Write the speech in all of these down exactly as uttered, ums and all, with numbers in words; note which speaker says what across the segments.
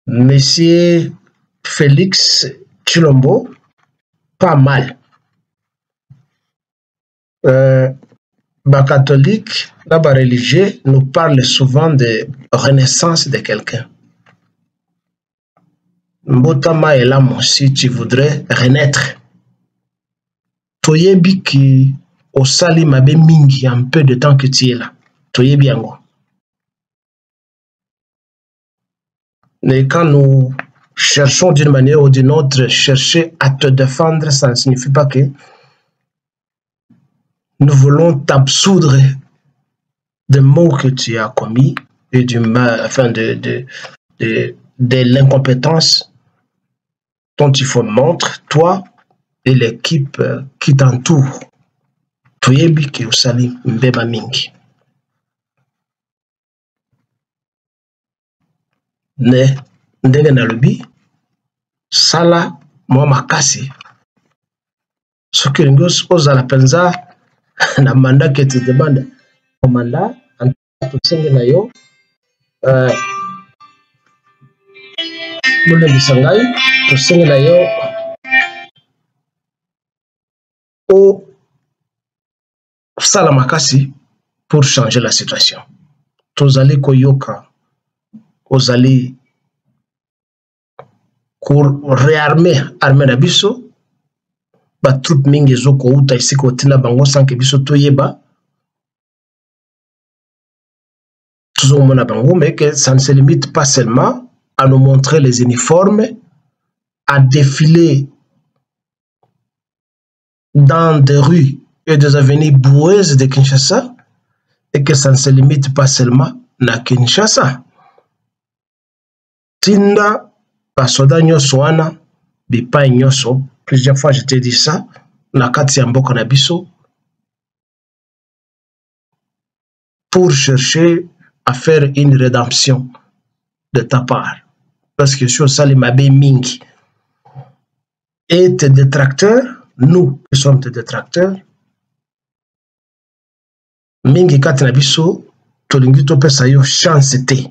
Speaker 1: Monsieur Félix Tshilombo, pas mal. Euh, les catholiques, les religieux nous parlent souvent de renaissance de quelqu'un. Mbotama est là, si tu voudrais renaître. Toyebi qui au sali mabe mingi un peu de temps que tu es là. Toyebi yango. Mais quand nous cherchons d'une manière ou d'une autre, chercher à te défendre, ça ne signifie pas que nous voulons t'absoudre des mots que tu as commis et du mal, enfin de, de, de, de l'incompétence dont il faut montrer, toi et l'équipe qui t'entoure. Toyebi ki osali mbeba mingi. Ne ndenge na lobi sala mwa makasi. Soki ringos ozala penza na mandat que tu demandes au mandat en tout senge na yo euh mule bisangai to senge na yo o sala makasi pour changer la situation. Tozali koyoka ozali pour réarmer armée na biso ba troupe mingi zoko uta ici kotina bango sans que biso toyeba toujours mona bango, mais que ça ne se limite pas seulement à nous montrer les uniformes, à défiler dans des rues et des avenues boueuses de Kinshasa, et que ça ne se limite pas seulement à Kinshasa. Tinda basoda nyoso wana bipai nyoso, plusieurs fois je t'ai dit ça, na kati ya mboka na biso, pour chercher à faire une rédemption de ta part. Parce que sur ça, les mabé mingi. Et tes détracteurs, nous qui sommes tes détracteurs, mingi katina biso, tolingi tope sa yo chance te.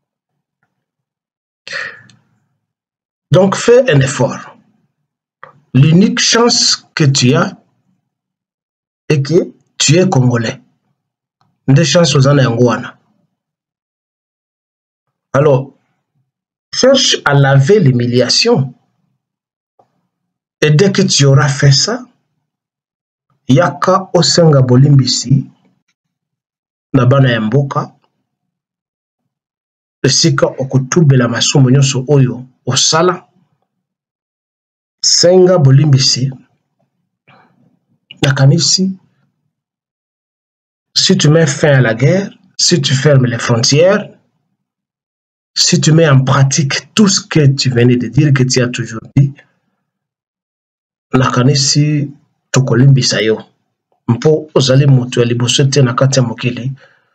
Speaker 1: Donc fais un effort. L'unique chance que tu as est que tu es congolais. Des chances aux anangouana. Alors, cherche à laver l'humiliation. Et dès que tu auras fait ça, yaka osenga bolimbisi, nabana yamboka, esika okutubela masumo nyonso oyo osala, senga bolimbisi, nakanisi, si tu mets fin à la guerre, si tu fermes les frontières, si tu mets en pratique tout ce que tu venais de dire, que tu as toujours dit, nakanisi tokolimbisa yo. Mpo ozali mutu ya liboso te na kati ya mokili.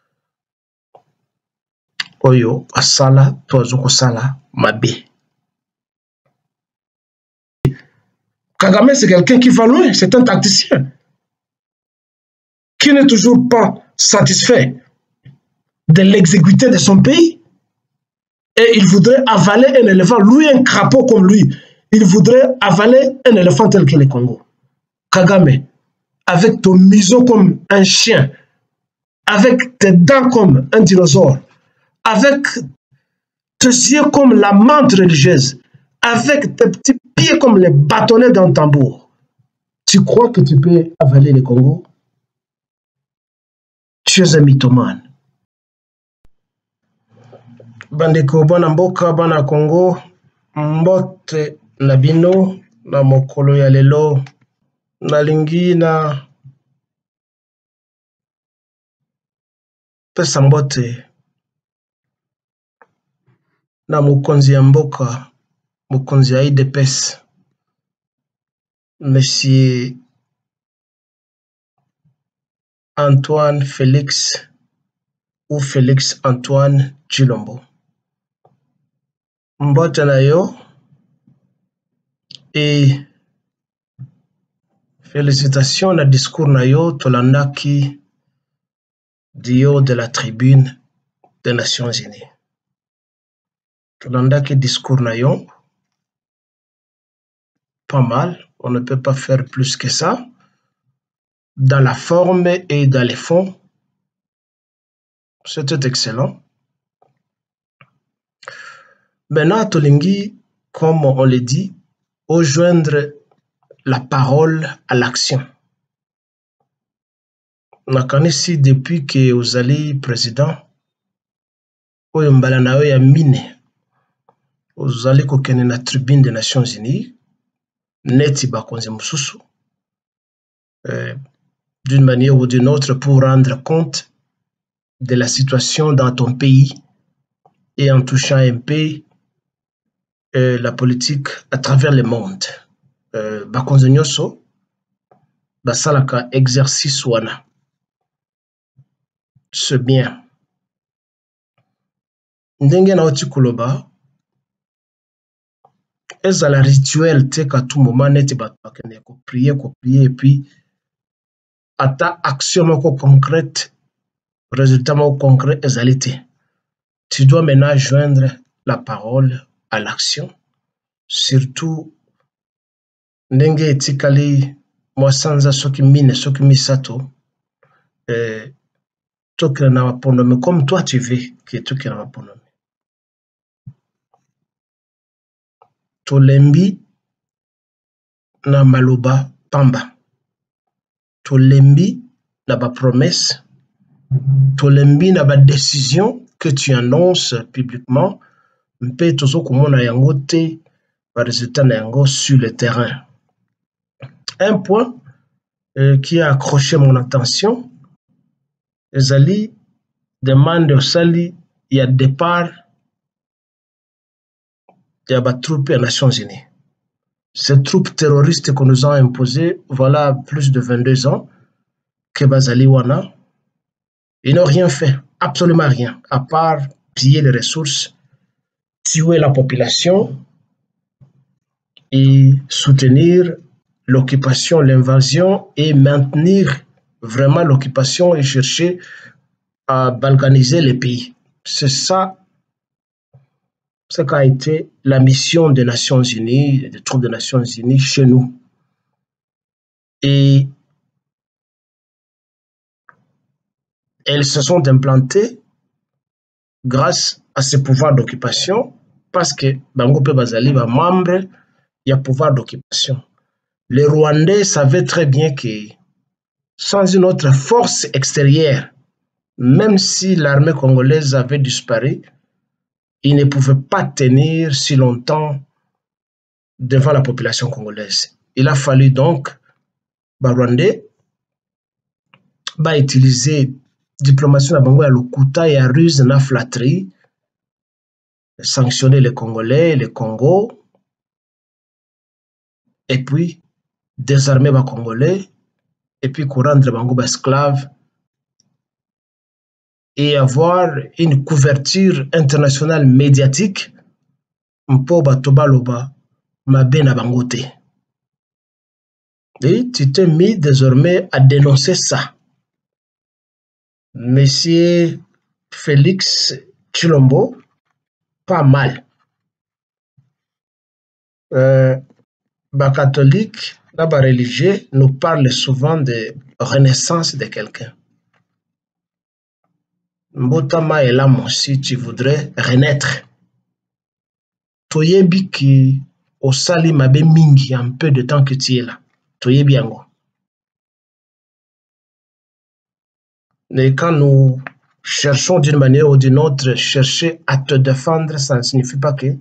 Speaker 1: Oyo asala to azoko sala mabe. Kagame c'est quelqu'un qui va loin, c'est un tacticien qui n'est toujours pas satisfait de l'exécuter de son pays. Et il voudrait avaler un éléphant, lui un crapaud comme lui. Il voudrait avaler un éléphant tel que le Congo. Kagame, avec ton museau comme un chien, avec tes dents comme un dinosaure, avec tes yeux comme la menthe religieuse, avec tes petits pieds comme les bâtonnets d'un tambour, tu crois que tu peux avaler le Congo? Tu es un mythomane. Bandeko bana mboka bana Congo, mbote na bino na mokolo ya lelo nalingi na pesa mbote na mokonzi ya mboka, mokonzi ya I D P S, Monsieur Antoine Félix ou Félix Antoine Tshilombo. Mbote na yo et félicitations na discours na yo tolandaki du haut de la tribune des Nations Unies. Tolandaki discours nayon. Pas mal. On ne peut pas faire plus que ça. Dans la forme et dans les fonds, c'était excellent. Maintenant, Tolingi, comme on le dit, rejoindre la parole à l'action. Nakanisi depuis que ozali président, oyo mbala na yo ya mine, ozali kokende na tribune des Nations Unies, neti bakonzi mususu, euh, d'une manière ou d'une autre pour rendre compte de la situation dans ton pays et en touchant un peu euh, la politique à travers le monde. Euh, bakonzi nyonso basalaka exercice wana. C'est bien. Ndenge na oti kuloba ezala rituel te ka tout moment neti bato bakende ko prier ko prier et puis ata action moko concrète, résultat moko concret ezali te. Tu dois maintenant joindre la parole à l'action, surtout ndenge etikali mwasanza soki mine soki misato eh, tokela na mapondomi comme toi tu veux que tokela na mapondomi. Tolembi na maloba pamba, tolembi na ba promesse, tolembi na ba décision que tu annonces publiquement, mpe tozo komona yango te ba résultat na yango sur le terrain. Un point euh, qui a accroché mon attention, ezali demande osali ya départ ya ba troupes des Nations Unies. Ces troupes terroristes qu'on nous a imposées, voilà plus de vingt-deux ans, que bazali wana, ils n'ont rien fait, absolument rien, à part piller les ressources, tuer la population et soutenir l'occupation, l'invasion et maintenir vraiment l'occupation et chercher à balkaniser les pays. C'est ça ce qu'a été la mission des Nations Unies, des troupes des Nations Unies chez nous. Et elles se sont implantées grâce à ce pouvoir d'occupation parce que Bango Pe Bazali va membre, il y a pouvoir d'occupation. Les Rwandais savaient très bien que sans une autre force extérieure, même si l'armée congolaise avait disparu, ils ne pouvaient pas tenir si longtemps devant la population congolaise. Il a fallu donc, les Rwandais, bah, utiliser diplomatie na bango ya lokuta ya ruse na flatterie, sanctionner les Congolais, les Congo, et puis désarmer les Congolais, et puis rendre bango ba esclaves, et avoir une couverture internationale médiatique mpo bato baloba mabe na bango te. Et tu t'es mis désormais à dénoncer ça. Monsieur Félix Tshilombo, pas mal. Euh, les catholiques, les religieux nous parlent souvent de renaissance de quelqu'un. Mbotama est là, si tu voudrais renaître. Toyebi ki osali mabe mingi un peu de temps que tu es là. Toyebi yango. Mais quand nous cherchons d'une manière ou d'une autre, chercher à te défendre, ça ne signifie pas que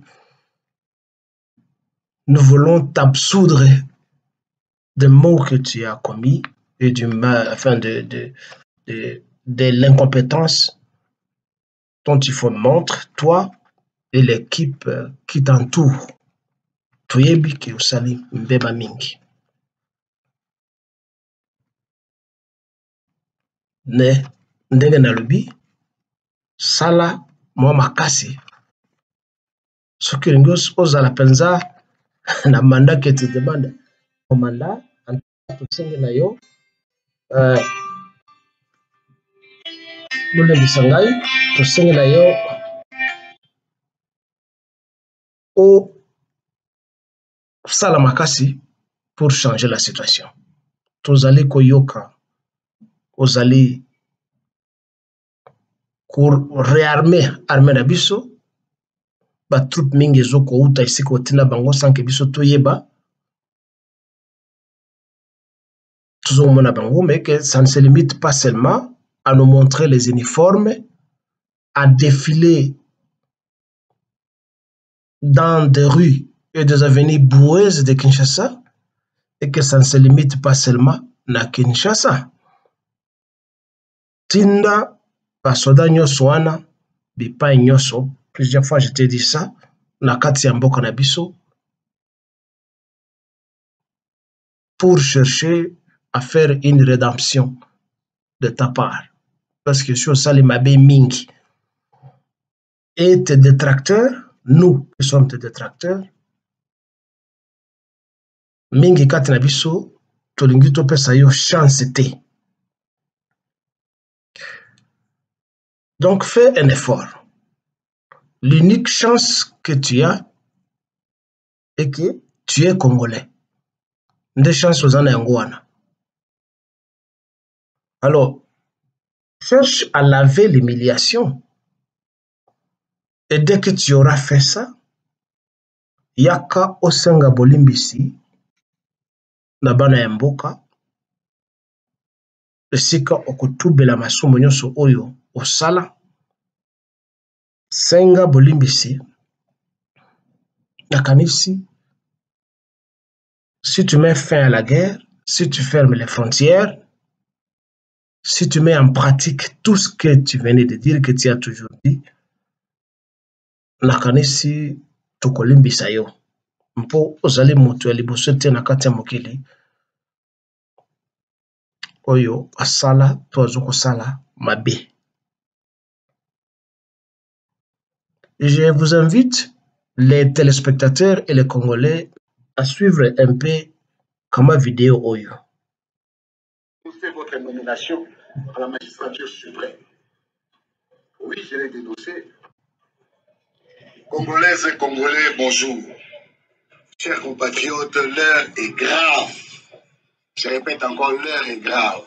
Speaker 1: nous voulons t'absoudre des mots que tu as commis et du mal, enfin de, de, de, de l'incompétence dont il faut montrer, toi et l'équipe qui t'entoure. Toyebi ki osali mbeba mingi. Ne ndenge nalobi sala mwa makasi soki olingi ozala penza na mandat que tu demandes au mandat tosengi na yo bolembisa ngai tosengi na yo au Salamakasi pour changer la situation. Tozali koyoka, ozali pour réarmer armée na biso, ba troupe mingi ezoko uta ici kotina bango sans que biso toyeba. Mais que ça ne se limite pas seulement à nous montrer les uniformes, à défiler dans des rues et des avenues boueuses de Kinshasa, et que ça ne se limite pas seulement à Kinshasa. Tinda, basoda nyoso wana, bipai nyoso, plusieurs fois je t'ai dit ça, na kati ya mboka na biso, pour chercher à faire une rédemption de ta part. Parce que sur ça, les mabé mingi. Et tes détracteurs, nous qui sommes tes détracteurs, mingi kati na biso, tolingi topesa yo chance te. Donc fais un effort. L'unique chance que tu as est que tu es congolais. Des chances aux années. Alors, cherche à laver l'humiliation. Et dès que tu auras fait ça, yaka osenga bolimbisi na bana ya mboka esika okutubela masumu nyonso oyo osala senga bolimbisi nakanisi. Si tu mets fin à la guerre, si tu fermes les frontières, si tu mets en pratique tout ce que tu venais de dire, que tu as toujours dit, nakanisi tokolimbisa yo mpo ozali moto ya liboso te na kati ya mokili oyo asala to azokosala mabe. Je vous invite, les téléspectateurs et les Congolais, à suivre un peu comme vidéo oyo.
Speaker 2: C'est votre nomination à la magistrature suprême. Oui, je l'ai dénoncé. Congolaises et Congolais, bonjour. Chers compatriotes, l'heure est grave. Je répète encore, l'heure est grave.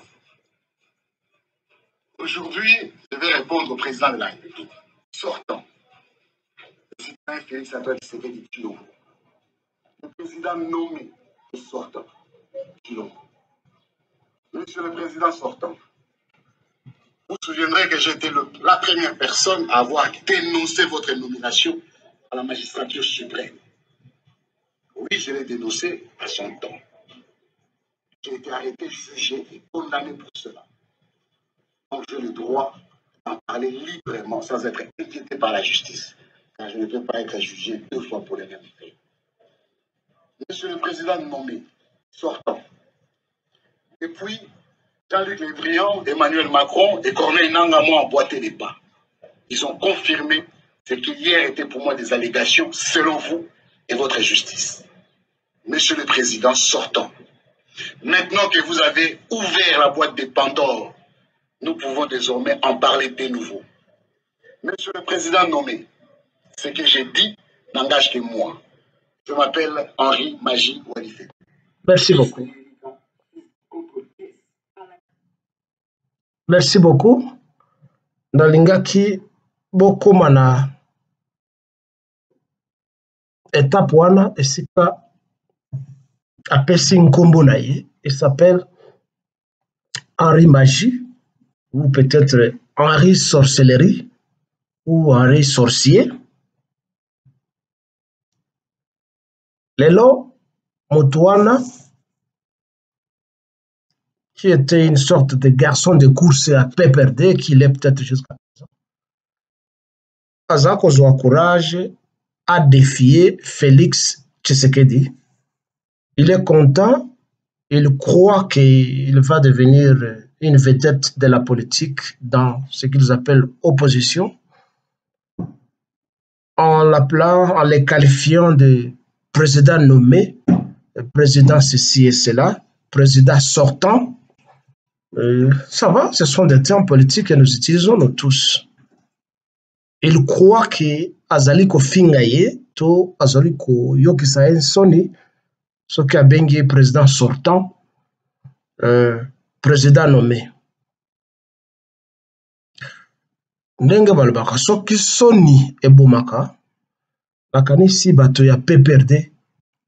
Speaker 2: Aujourd'hui, je vais répondre au président de la République. Sortant. Le citoyen Félix Antoine Tshisekedi Tshilombo. Le président nommé et sortant. Tshilombo. Monsieur le président sortant, vous vous souviendrez que j'étais la première personne à avoir dénoncé votre nomination à la magistrature suprême. Oui, je l'ai dénoncé à son temps. J'ai été arrêté, jugé et condamné pour cela. Donc j'ai le droit d'en parler librement sans être inquiété par la justice. Car je ne peux pas être jugé deux fois pour les mêmes faits. Monsieur le président nommé, sortant. Depuis, Jean-Luc Le Drian, Emmanuel Macron et Corneille Nangaa m'ont emboîté les pas. Ils ont confirmé ce qui hier était pour moi des allégations selon vous et votre justice. Monsieur le Président sortant, maintenant que vous avez ouvert la boîte de Pandore, nous pouvons désormais en parler de nouveau. Monsieur le Président nommé, ce que j'ai dit n'engage que moi. Je m'appelle Henri Magie Walifé.
Speaker 1: Merci beaucoup. Merci beaucoup. Nalingaki bokoma na étape wana esika apesi nkombo na ye. Il s'appelle Henri Magie ou peut-être Henri Sorcellerie ou Henri Sorcier. Lelo Motuana, qui était une sorte de garçon de course à P P R D, qui l'est peut-être jusqu'à présent, Azako a courage à défier Félix Tshisekedi. Il est content, il croit qu'il va devenir une vedette de la politique dans ce qu'ils appellent opposition, en l'appelant, en les qualifiant de président nommé, président ceci et cela, président sortant. Euh, ça va, ce sont des termes politiques que nous utilisons nous tous. Il croit que Azali Kofingaye to azali ko yokisa en soni soki abengi président sortant euh, président nommé ndenge balobaka soki soni ebomaka nakanisi bato ya P P R D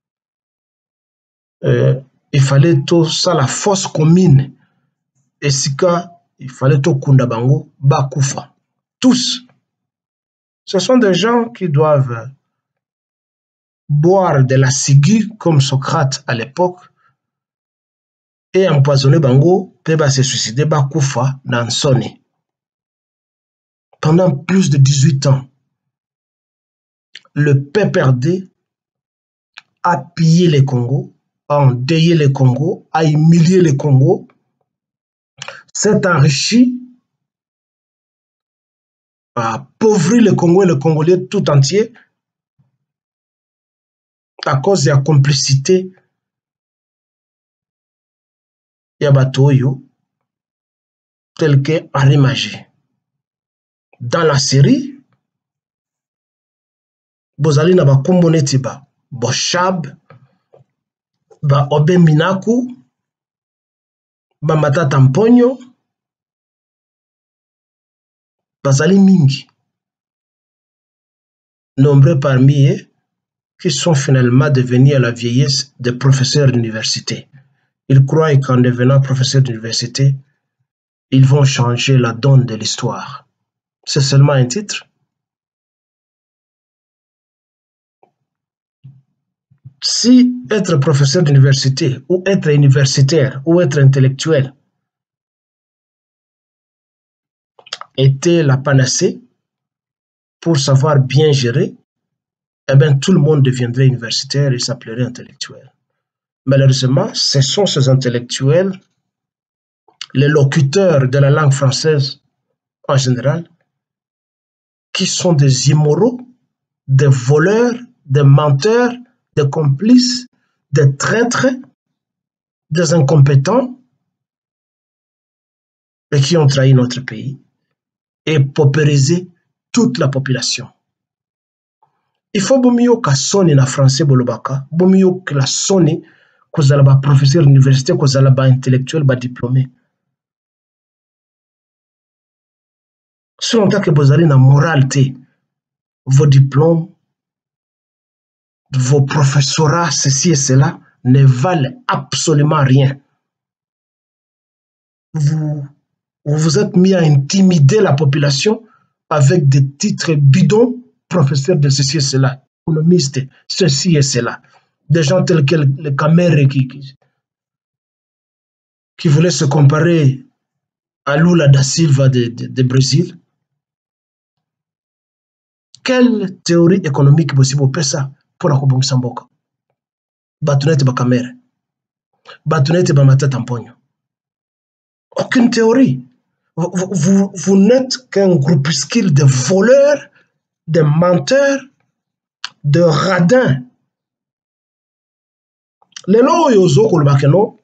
Speaker 1: euh, il fallait tout ça la force commune esika il fallait tout kunda bango bakufa tous. Ce sont des gens qui doivent boire de la ciguë comme Socrate à l'époque et empoisonner bango pe ba se suicider bakufa dans soni. Pendant plus de dix-huit ans, le P P R D a pillé le Congo, a endeuillé le Congo, a humilié le Congo, s'est enrichi, a appauvri le Congo et le Congolais tout entier à cause de la complicité ya bato oyo tel que Henri Magé. Dans la série, bozali na bakombo neti ba Boshab, ba Obe Minaku, ba Matata Mponyo, bazali mingi. Nombreux parmi eux qui sont finalement devenus à la vieillesse des professeurs d'université. Ils croient qu'en devenant professeurs d'université, ils vont changer la donne de l'histoire. C'est seulement un titre. Si être professeur d'université ou être universitaire ou être intellectuel était la panacée pour savoir bien gérer, eh bien tout le monde deviendrait universitaire et s'appellerait intellectuel. Malheureusement, ce sont ces intellectuels, les locuteurs de la langue française en général, qui sont des immoraux, des voleurs, des menteurs, des complices, des traîtres, des incompétents, et qui ont trahi notre pays et paupérisé toute la population. Il faut mieux que sonne en français bolobaka, mieux que la sonne que vous avez professeur d'université, que vous avez intellectuel, diplômé. Selon que vous avez une moralité, vos diplômes, vos professorats, ceci et cela, ne valent absolument rien. Vous vous, vous êtes mis à intimider la population avec des titres bidons, professeur de ceci et cela, économiste, ceci et cela. Des gens tels que le Caméré qui, qui, qui voulaient se comparer à Lula da Silva de, de, de Brésil. Quelle théorie économique possible pour ça pour la Kobong Samboka? Batunete ba Caméré, Batunete ba Matata Mponyo. Aucune théorie. Vous, vous, vous n'êtes qu'un groupuscule de voleurs, de menteurs, de radins. Les lois yozo kolbakeno,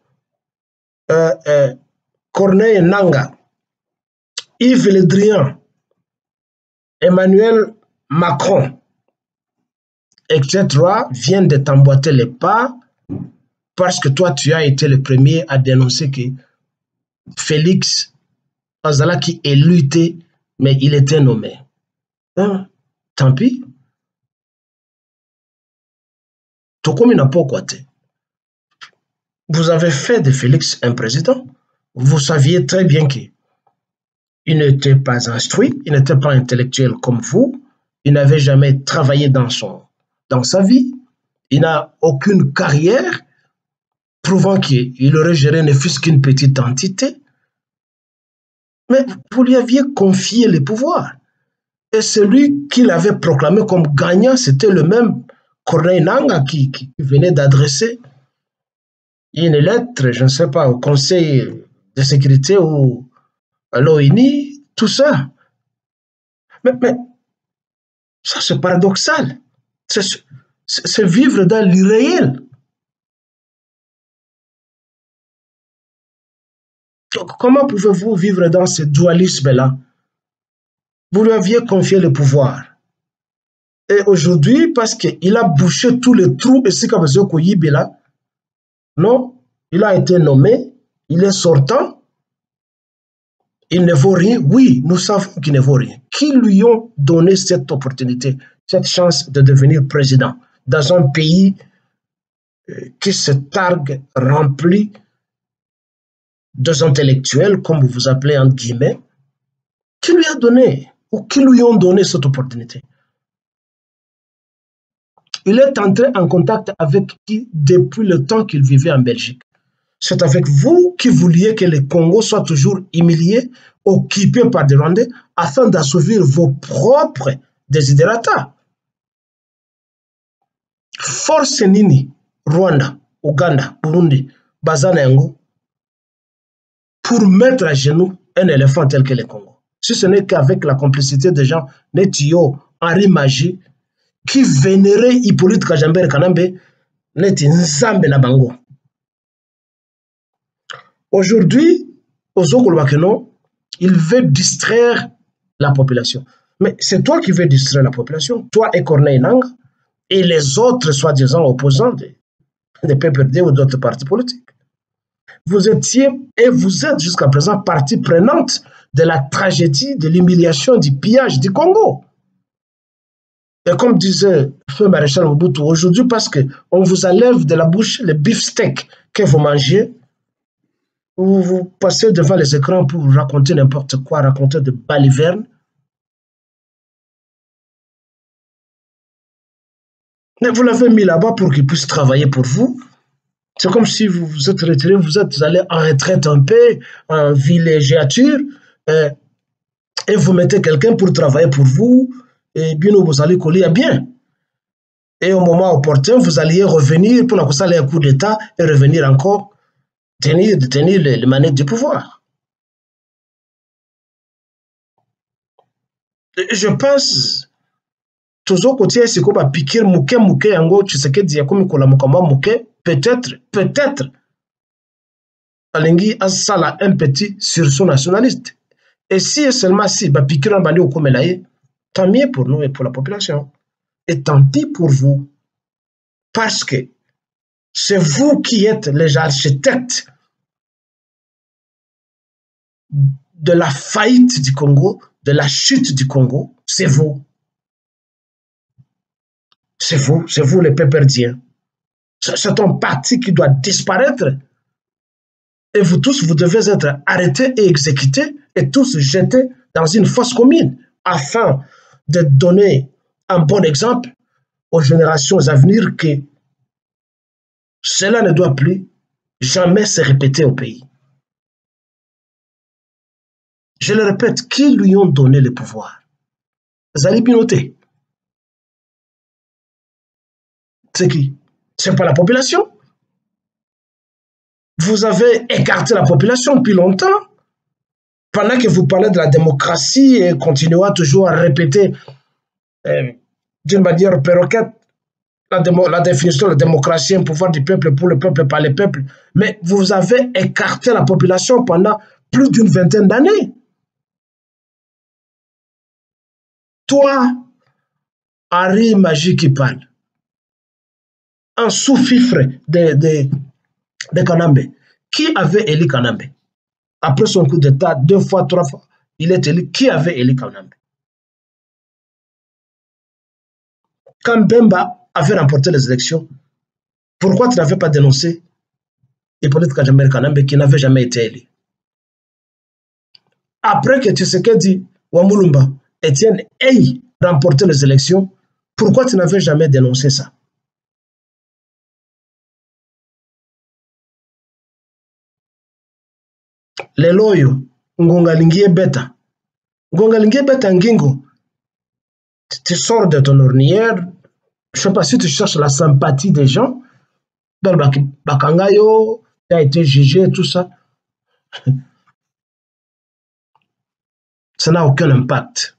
Speaker 1: Corneille Nanga, Yves Le Drian, Emmanuel Macron, et cetera viennent de t'emboîter les pas parce que toi tu as été le premier à dénoncer que Félix Azalaki est lutté, mais il était nommé. Hein? Tant pis. Tout comme il n'a pas quoi. Vous avez fait de Félix un président. Vous saviez très bien qu'il n'était pas instruit, il n'était pas intellectuel comme vous, il n'avait jamais travaillé dans, son, dans sa vie, il n'a aucune carrière prouvant qu'il aurait géré ne fût-ce qu'une petite entité. Mais vous lui aviez confié les pouvoirs. Et celui qui l'avait proclamé comme gagnant, c'était le même Corneille Nanga qui, qui venait d'adresser une lettre, je ne sais pas, au Conseil de sécurité ou à l'ONU, tout ça. Mais, mais ça, c'est paradoxal. C'est vivre dans l'irréel. Comment pouvez-vous vivre dans ce dualisme-là? Vous lui aviez confié le pouvoir. Et aujourd'hui, parce qu'il a bouché tous les trous, et c'est comme ça qu'il là, non, il a été nommé, il est sortant, il ne vaut rien. Oui, nous savons qu'il ne vaut rien. Qui lui ont donné cette opportunité, cette chance de devenir président dans un pays qui se targue rempli d'intellectuels, comme vous vous appelez entre guillemets, qui lui a donné ou qui lui ont donné cette opportunité? Il est entré en contact avec qui depuis le temps qu'il vivait en Belgique? C'est avec vous qui vouliez que le Congo soit toujours humilié, occupé par des Rwandais, afin d'assouvir vos propres desiderata. Force nini, Rwanda, Ouganda, Burundi, Bazanengo, pour mettre à genoux un éléphant tel que le Congo? Si ce n'est qu'avec la complicité de gens, Netio, Henri Magie, qui vénérait Hippolyte Kajamber Kanambe, Neti Nzambe na Bango. Aujourd'hui, il veut distraire la population. Mais c'est toi qui veux distraire la population, toi et Corneille Nangaa, et les autres soi-disant opposants des, des P P R D ou d'autres partis politiques. Vous étiez et vous êtes jusqu'à présent partie prenante de la tragédie, de l'humiliation, du pillage du Congo. Et comme disait le feu maréchal Mobutu, aujourd'hui, parce qu'on vous enlève de la bouche le beefsteak que vous mangez, vous, vous passez devant les écrans pour raconter n'importe quoi, raconter de balivernes. Mais vous l'avez mis là-bas pour qu'il puisse travailler pour vous. C'est comme si vous vous êtes retiré, vous êtes allé en retraite un peu, en villégiature, euh, et vous mettez quelqu'un pour travailler pour vous, et bien vous allez coller à bien. Et au moment opportun, vous alliez revenir pour la cause un coup d'État et revenir encore tenir, tenir les, les manettes du pouvoir. Et je pense toujours côté c'est comme piquer mouké mouké ango tu sais que dia comme kola mukamba mouké peut-être peut-être alingi asala un petit sursaut nationaliste. Et si seulement si ba piquer bandi au comme laïe, tant mieux pour nous et pour la population. Et tant pis pour vous. Parce que c'est vous qui êtes les architectes de la faillite du Congo, de la chute du Congo. C'est vous. C'est vous, c'est vous les péperdiens. C'est un parti qui doit disparaître. Et vous tous, vous devez être arrêtés et exécutés et tous jetés dans une fosse commune afin de donner un bon exemple aux générations à venir que cela ne doit plus jamais se répéter au pays. Je le répète, qui lui ont donné le pouvoir? Zali Binoté. C'est qui? C'est pas la population. Vous avez écarté la population depuis longtemps. Pendant que vous parlez de la démocratie et continuez toujours à répéter euh, d'une manière perroquette la, la définition de la démocratie, un pouvoir du peuple pour le peuple, par le peuple. Mais vous avez écarté la population pendant plus d'une vingtaine d'années. Toi, Henri Magie qui parle, un sous-fifre de, de, de Kanambe. Qui avait élu Kanambe? Après son coup d'État, deux fois, trois fois, il est élu. Qui avait élu Kanambe? Quand Bemba avait remporté les élections, pourquoi tu n'avais pas dénoncé Hippolyte Kajamber Kanambe qui n'avait jamais été élu? Après que Tshisekedi Wamulumba, Étienne ait remporté les élections, pourquoi tu n'avais jamais dénoncé ça? Les loyaux, Ngonga Lingie Beta. Ngonga Lingie Beta Ngingo, tu sors de ton ornière, je ne sais pas si tu cherches la sympathie des gens, Bakangayo, tu as été jugé, tout ça. Ça n'a aucun impact.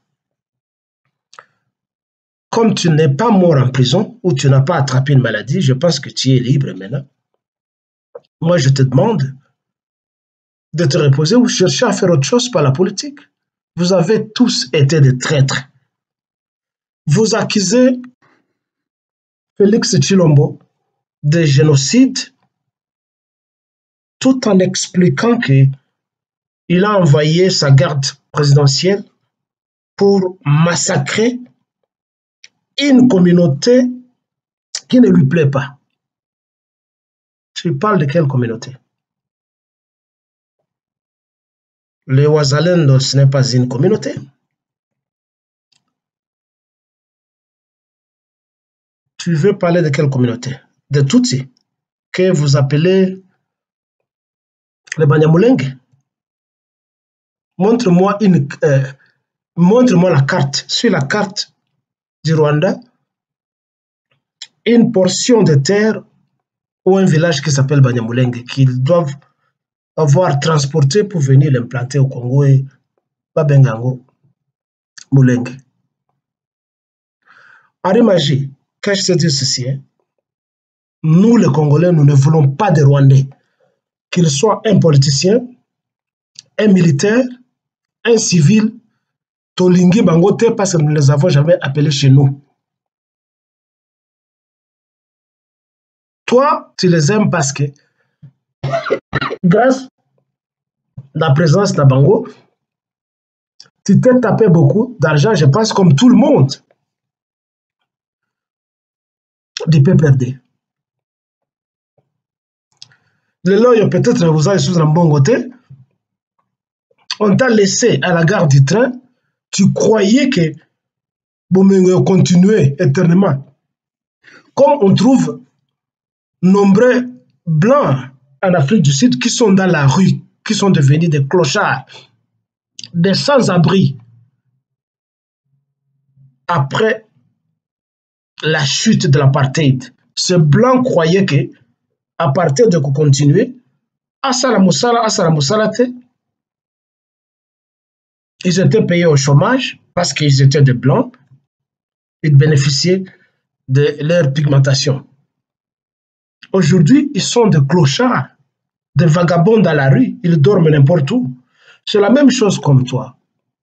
Speaker 1: Comme tu n'es pas mort en prison ou tu n'as pas attrapé une maladie, je pense que tu es libre maintenant. Moi, je te demande de te reposer ou chercher à faire autre chose par la politique. Vous avez tous été des traîtres. vous accusez Félix Tshilombo de génocide tout en expliquant qu'il a envoyé sa garde présidentielle pour massacrer une communauté qui ne lui plaît pas. Tu parles de quelle communauté? Les Wazalendo, ce n'est pas une communauté. Tu veux parler de quelle communauté? De Tutsi, que vous appelez les Banyamulenge. Montre-moi une, euh, montre-moi la carte. Sur la carte du Rwanda, une portion de terre ou un village qui s'appelle Banyamulenge qu'ils doivent avoir transporté pour venir l'implanter au Congo et Babengango Mulenge. Henri Magie, quand je te dis ceci, hein, nous les Congolais, nous ne voulons pas de Rwandais, qu'il soit un politicien, un militaire, un civil, Tolingi Bangote, parce que nous ne les avons jamais appelés chez nous. Toi, tu les aimes parce que, grâce à la présence d'Abango, tu t'es tapé beaucoup d'argent, je pense, comme tout le monde, du P P R D. Le loyo, peut-être, vous avez sous un bon côté. On t'a laissé à la gare du train. Tu croyais que Bomengo continuait éternellement. Comme on trouve nombreux blancs en Afrique du Sud qui sont dans la rue, qui sont devenus des clochards, des sans-abri, après la chute de l'apartheid. Ces blancs croyaient que, à partir de continuer, Asala Moussala, Asala Moussala, ils étaient payés au chômage parce qu'ils étaient des blancs, ils bénéficiaient de leur pigmentation. Aujourd'hui, ils sont des clochards, des vagabonds dans la rue, ils dorment n'importe où. C'est la même chose comme toi.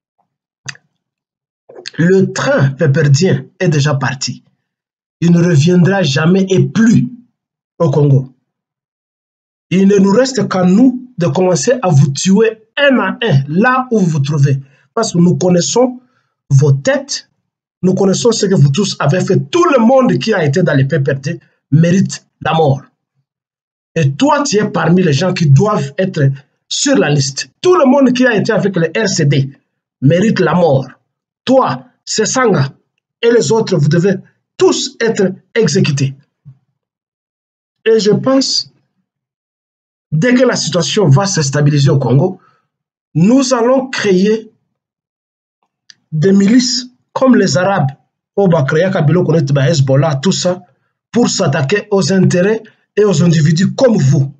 Speaker 1: Le train péperdien est déjà parti. Il ne reviendra jamais et plus au Congo. Il ne nous reste qu'à nous de commencer à vous tuer un à un, là où vous vous trouvez. Parce que nous connaissons vos têtes, nous connaissons ce que vous tous avez fait. Tout le monde qui a été dans les P P R D mérite la mort. Et toi, tu es parmi les gens qui doivent être sur la liste. Tout le monde qui a été avec le R C D mérite la mort. Toi, Sesanga et les autres, vous devez tous être exécutés. Et je pense, dès que la situation va se stabiliser au Congo, nous allons créer des milices comme les Arabes, au Bakria, Kabilo, Hezbollah, tout ça, pour s'attaquer aux intérêts et aux individus comme vous.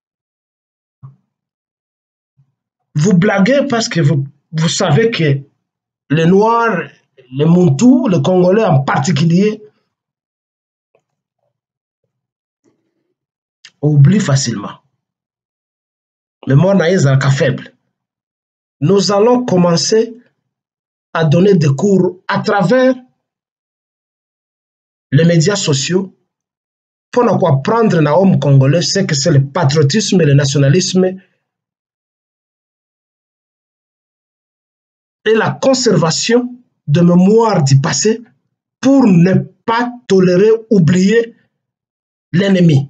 Speaker 1: Vous blaguez parce que vous, vous savez que les Noirs, les Montous, les Congolais en particulier, oublient facilement. Mais moi, naïs un cas faible. Nous allons commencer à donner des cours à travers les médias sociaux pour ne pas prendre un homme congolais, c'est que c'est le patriotisme et le nationalisme et la conservation de mémoire du passé pour ne pas tolérer, oublier l'ennemi.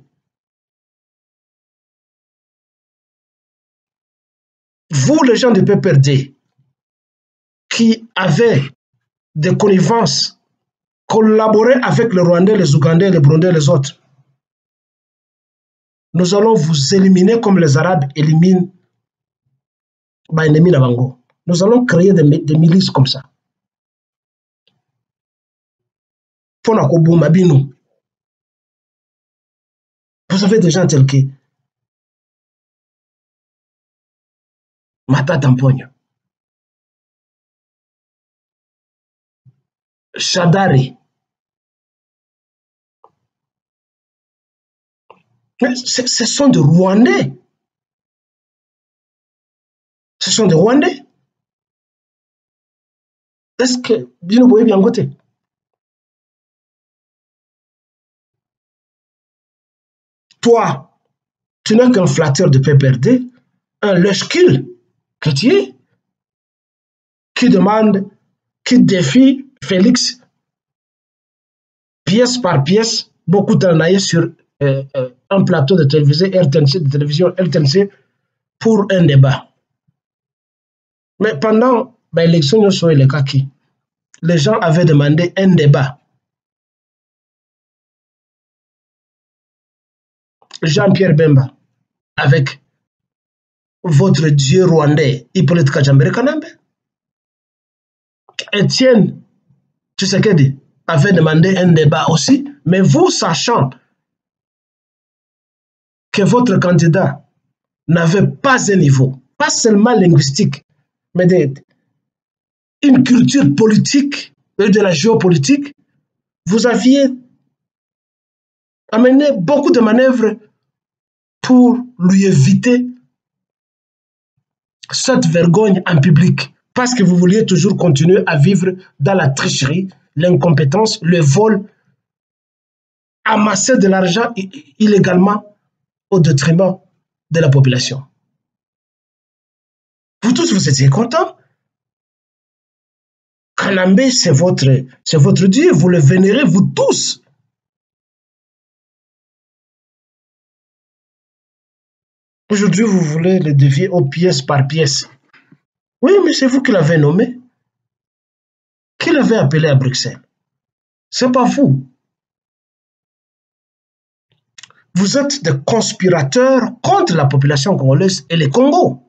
Speaker 1: Vous, les gens du P P R D, qui avaient des connivences, collaboré avec les Rwandais, les Ougandais, les Burundais et les autres, nous allons vous éliminer comme les Arabes éliminent bah, ennemi Nabango. Nous allons créer des, des milices comme ça. Vous avez des gens tels que Mata Tamponyo, Shadari. Ce, ce sont des Rwandais. Ce sont des Rwandais. Est-ce que vous voyez bien côté? toi, tu n'es qu'un flatteur de P P R D, un lèche-kill que tu es, qui demande, qui défie Félix, pièce par pièce, beaucoup travaillé sur euh, euh, un plateau de télévision, R T N C, de télévision R T N C, pour un débat. Mais pendant l'élection, les gens avaient demandé un débat. Jean-Pierre Bemba, avec votre dieu rwandais, Hippolyte Kajambere Kanambe. Étienne Tshisekedi avait demandé un débat aussi, mais vous, sachant que votre candidat n'avait pas un niveau, pas seulement linguistique, mais de, une culture politique et de la géopolitique, vous aviez amené beaucoup de manœuvres pour lui éviter cette vergogne en public, parce que vous vouliez toujours continuer à vivre dans la tricherie, l'incompétence, le vol, amasser de l'argent illégalement au détriment de la population. Vous tous, vous étiez contents. Kanambe, c'est votre, c'est votre Dieu, vous le vénérez, vous tous. Aujourd'hui, vous voulez le défier aux pièces par pièce. Oui, mais c'est vous qui l'avez nommé. Qui l'avait appelé à Bruxelles? C'est pas vous. Vous êtes des conspirateurs contre la population congolaise et les Congo.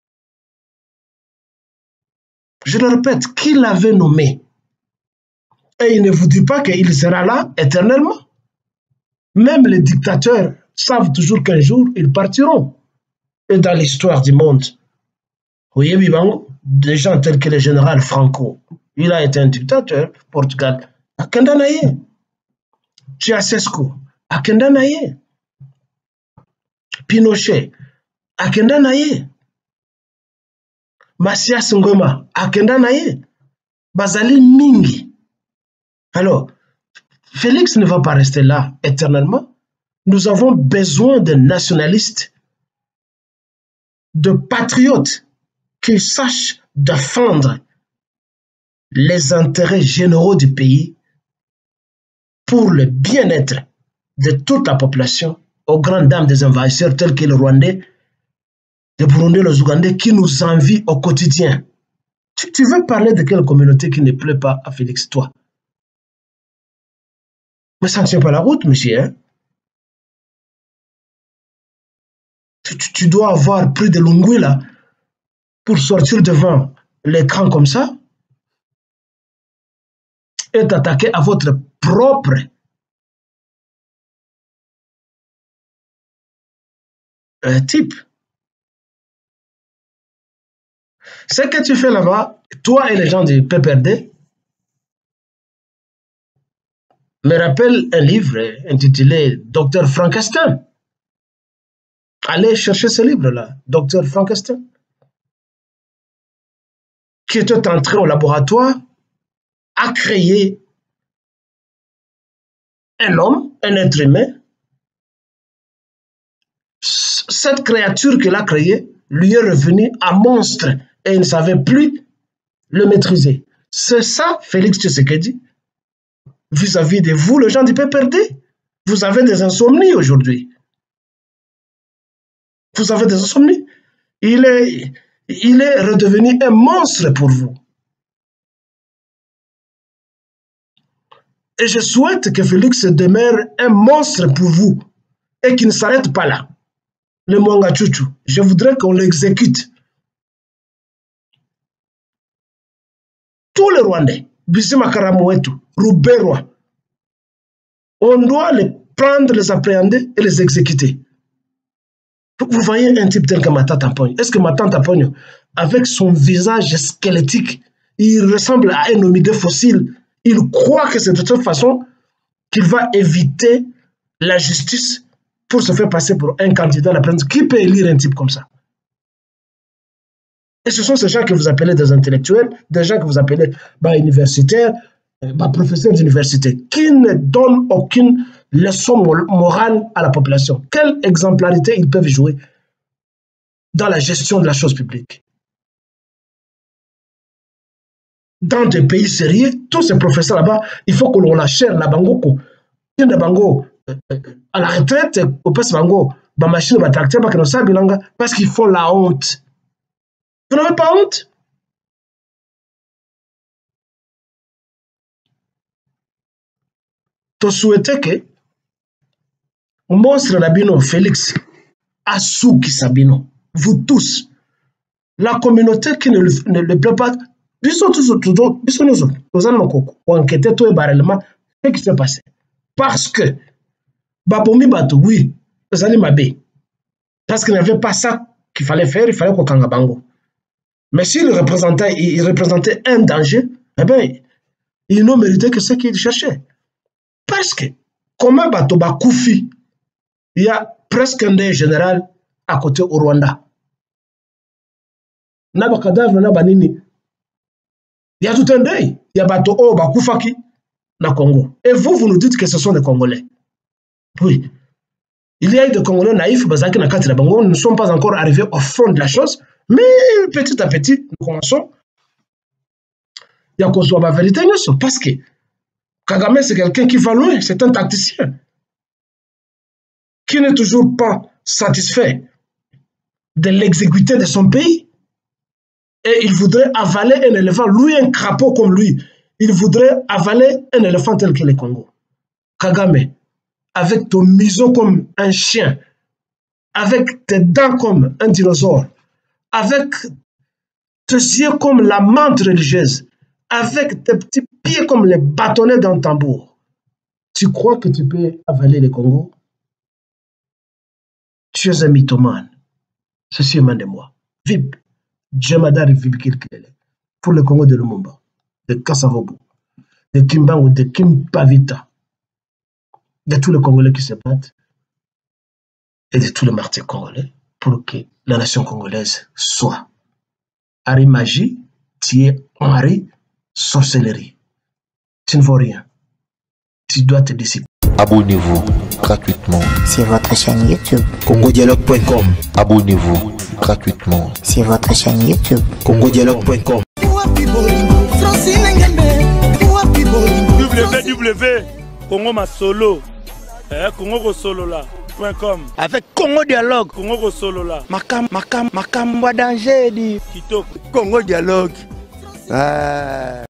Speaker 1: Je le répète, qui l'avait nommé? Et il ne vous dit pas qu'il sera là éternellement. Même les dictateurs savent toujours qu'un jour, ils partiront. Et dans l'histoire du monde, oui, des gens tels que le général Franco, il a été un dictateur, Portugal, à Kendanaye. Ceausescu, à Kendanaye. Pinochet, à Kendanaye. Mathias Ngoma, à Kendanaye. Bazali Mingi. Alors, Félix ne va pas rester là éternellement. Nous avons besoin de nationalistes, de patriotes qui sachent défendre les intérêts généraux du pays pour le bien-être de toute la population, aux grandes dames des envahisseurs tels que le Rwandais, le Burundais, les Ougandais qui nous envient au quotidien. Tu, tu veux parler de quelle communauté qui ne plaît pas à Félix, toi? Mais ça ne tient pas la route, monsieur. Hein? Tu, tu, tu dois avoir pris de l'ongouille là pour sortir devant l'écran comme ça et t'attaquer à votre propre euh, type. Ce que tu fais là-bas, toi et les gens du P P R D, me rappelle un livre intitulé Docteur Frankenstein. Allez chercher ce livre-là, Docteur Frankenstein, qui était entré au laboratoire à créer un homme, un être humain. Cette créature qu'il a créée lui est revenue un monstre et il ne savait plus le maîtriser. C'est ça, Félix Tshisekedi, vis-à-vis de vous, les gens du P P R D. Vous avez des insomnies aujourd'hui. Vous avez des insomnies. Il est, il est redevenu un monstre pour vous. Et je souhaite que Félix demeure un monstre pour vous et qu'il ne s'arrête pas là. Le Mwanga Chouchou, je voudrais qu'on l'exécute. Tous les Rwandais, Bissima Karamouetou, Rouberwa, on doit les prendre, les appréhender et les exécuter. Vous voyez un type tel que Matata Ponyo. Est-ce que Matata Ponyo, avec son visage squelettique, il ressemble à un homidé fossile? Il croit que c'est de toute façon qu'il va éviter la justice pour se faire passer pour un candidat à la présidence. Qui peut élire un type comme ça? Et ce sont ces gens que vous appelez des intellectuels, des gens que vous appelez bah, universitaires, bah, professeurs d'université, qui ne donnent aucune leçon morale à la population. Quelle exemplarité ils peuvent jouer dans la gestion de la chose publique? Dans des pays sérieux, tous ces professeurs là-bas, il faut que l'on la chaire, la bango, bango à la retraite, au passe bango, ma machine va tracter parce qu'ils font la honte. Vous n'avez pas honte? Tu souhaitais que monstre Nabino Félix Asuki Sabino, vous tous, la communauté qui ne le, ne le plaît pas, ils sont tous autour, ils sont tous nous allons enquêter tout et barrellement ce qui s'est passé. Parce que, Babomi Bato, oui, vous allez m'abbé. Parce qu'il n'y avait pas ça qu'il fallait faire, il fallait qu'on Kangabango. Mais s'il représentait, il représentait un danger, eh bien, ils n'ont mérité que ce qu'ils cherchaient. Parce que, comment Bato Bakoufi, il y a presque un des général à côté au Rwanda. Naba cadavre, naba nini. Il y a tout un deuil. Il y a Bato O Bakoufaki na Congo. Et vous, vous nous dites que ce sont des Congolais. Oui. Il y a eu des Congolais naïfs, Bazaki na Kati Bango, nous ne sommes pas encore arrivés au fond de la chose, mais petit à petit, nous commençons. Il y a qu'on soit la vérité, parce que Kagame, c'est quelqu'un qui va loin, c'est un tacticien qui n'est toujours pas satisfait de l'exécuter de son pays. Et il voudrait avaler un éléphant, lui un crapaud comme lui. Il voudrait avaler un éléphant tel que le Congo. Kagame, avec ton museau comme un chien, avec tes dents comme un dinosaure, avec tes yeux comme la menthe religieuse, avec tes petits pieds comme les bâtonnets d'un tambour, tu crois que tu peux avaler le Congo? Tu es un mythomane. Ceci émane de moi. Vib. Djemadari Vib Kirkele. Pour le Congo de Lumumba, de Kassavobo, de Kimbangu, de Kimpavita, de tous les Congolais qui se battent et de tous les martyrs congolais pour que la nation congolaise soit. Harry Magie, tu es Henri sorcellerie. Tu ne vaux rien. Tu dois te décider.
Speaker 3: Abonnez-vous gratuitement
Speaker 4: sur votre chaîne YouTube
Speaker 3: congodialogue point com. Abonnez-vous gratuitement
Speaker 4: sur votre chaîne YouTube
Speaker 3: congodialogue point com.
Speaker 5: w w w point congo masolo eh, congo solo là point com
Speaker 6: avec Congo Dialogue
Speaker 5: congo solo là
Speaker 6: makam makam makam wa danger di
Speaker 5: kitoko
Speaker 6: Congo Dialogue ah.